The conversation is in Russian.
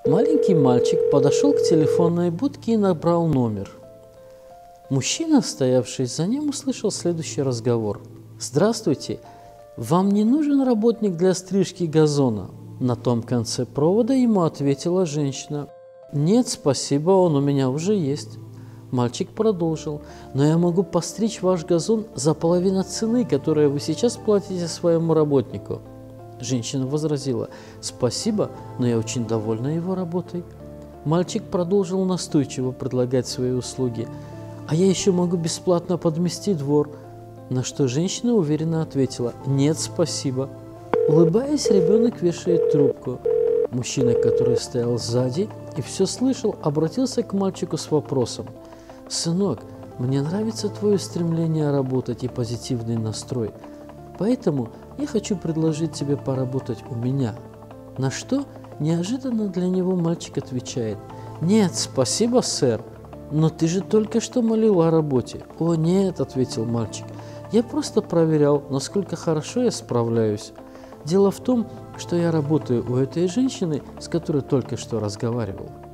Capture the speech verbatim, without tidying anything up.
Маленький мальчик подошел к телефонной будке и набрал номер. Мужчина, стоявший за ним, услышал следующий разговор. «Здравствуйте, вам не нужен работник для стрижки газона?» На том конце провода ему ответила женщина. «Нет, спасибо, он у меня уже есть». Мальчик продолжил. «Но я могу постричь ваш газон за половину цены, которую вы сейчас платите своему работнику». Женщина возразила. «Спасибо, но я очень довольна его работой». Мальчик продолжил настойчиво предлагать свои услуги. «А я еще могу бесплатно подмести двор». На что женщина уверенно ответила. «Нет, спасибо». Улыбаясь, ребенок вешает трубку. Мужчина, который стоял сзади и все слышал, обратился к мальчику с вопросом. «Сынок, мне нравится твое стремление работать и позитивный настрой, поэтому я хочу предложить тебе поработать у меня». На что неожиданно для него мальчик отвечает. «Нет, спасибо, сэр, но ты же только что молил о работе». «О, нет», — ответил мальчик, — «я просто проверял, насколько хорошо я справляюсь. Дело в том, что я работаю у этой женщины, с которой только что разговаривал».